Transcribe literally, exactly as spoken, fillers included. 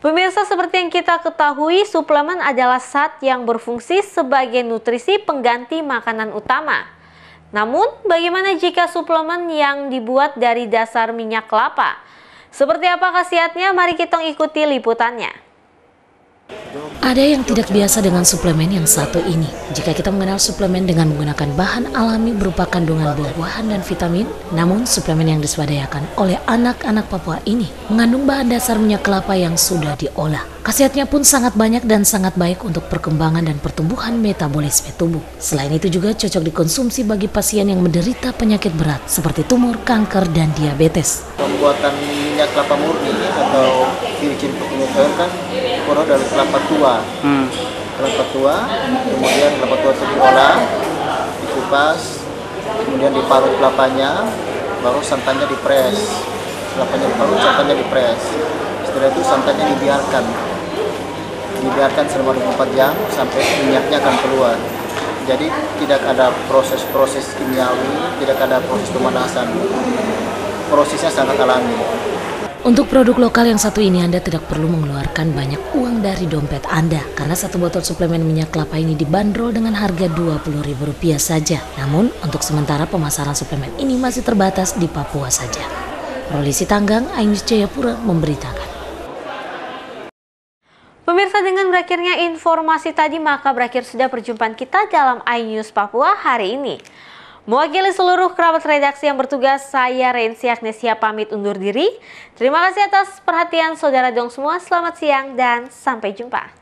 Pemirsa, seperti yang kita ketahui, suplemen adalah zat yang berfungsi sebagai nutrisi pengganti makanan utama. Namun, bagaimana jika suplemen yang dibuat dari dasar minyak kelapa? Seperti apa khasiatnya? Mari kita ikuti liputannya. Ada yang tidak biasa dengan suplemen yang satu ini. Jika kita mengenal suplemen dengan menggunakan bahan alami berupa kandungan buah-buahan dan vitamin, namun suplemen yang diswadayakan oleh anak-anak Papua ini mengandung bahan dasar minyak kelapa yang sudah diolah. Khasiatnya pun sangat banyak dan sangat baik untuk perkembangan dan pertumbuhan metabolisme tubuh. Selain itu juga cocok dikonsumsi bagi pasien yang menderita penyakit berat seperti tumor, kanker, dan diabetes. Pembuatan minyak kelapa murni atau virgin coconut oil kan kurang dari kelapa tua. Hmm. Kelapa tua, kemudian kelapa tua itu diolah, dikupas, kemudian diparut kelapanya, baru santannya dipres. Kelapanya diparut, santannya dipres. Setelah itu santannya dibiarkan. Dibiarkan selama dua puluh empat jam sampai minyaknya akan keluar. Jadi tidak ada proses-proses kimiawi, tidak ada proses pemanasan. Prosesnya sangat alami. Untuk produk lokal yang satu ini Anda tidak perlu mengeluarkan banyak uang dari dompet Anda karena satu botol suplemen minyak kelapa ini dibanderol dengan harga dua puluh ribu rupiah saja. Namun untuk sementara pemasaran suplemen ini masih terbatas di Papua saja. Rolisi Tanggang, iNews Jayapura memberitakan. Pemirsa, dengan berakhirnya informasi tadi maka berakhir sudah perjumpaan kita dalam iNews Papua hari ini. Mewakili seluruh kerabat redaksi yang bertugas, saya Rensi Agnesia pamit undur diri. Terima kasih atas perhatian saudara dong semua, selamat siang dan sampai jumpa.